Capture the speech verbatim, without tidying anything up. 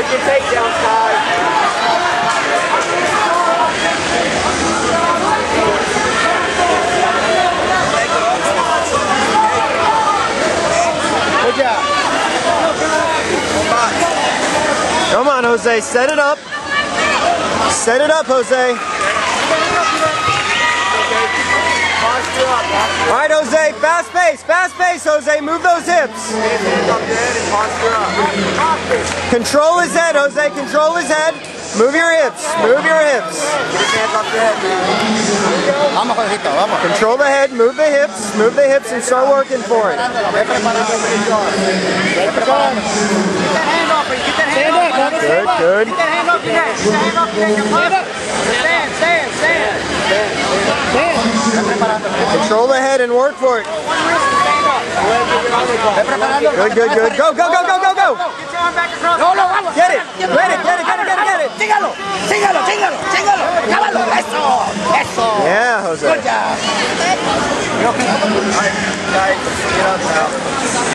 Take your takedown, Ty. Good job. Come on, Jose. Set it up. Set it up, Jose. All right, Jose. Fast pace. Fast pace, Jose. Move those hips. Control his head, Jose. Control his head. Move your hips. Move your hips. Control the head. Move the hips. Move the hips and start working for it. Good, good. Control the head and work for it. Good, good, good. Go, go, go, go, go, go. Get it. Get it, get it, get it, get it, get it. Sígalo, sígalo, sígalo, sígalo. Cábalo. Eso, eso. Yeah, Jose. Good job.